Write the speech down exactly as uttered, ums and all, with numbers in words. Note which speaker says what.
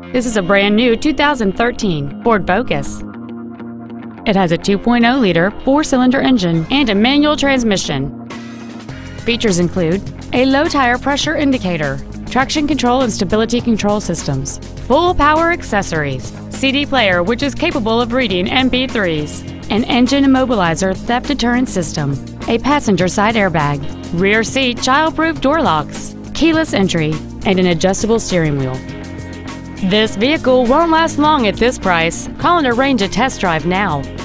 Speaker 1: This is a brand new two thousand thirteen Ford Focus. It has a two point oh liter four-cylinder engine and a manual transmission. Features include a low tire pressure indicator, traction control and stability control systems, full power accessories, C D player which is capable of reading M P threes, an engine immobilizer theft deterrent system, a passenger side airbag, rear seat child-proof door locks, keyless entry, and an adjustable steering wheel. This vehicle won't last long at this price. Call and arrange a test drive now.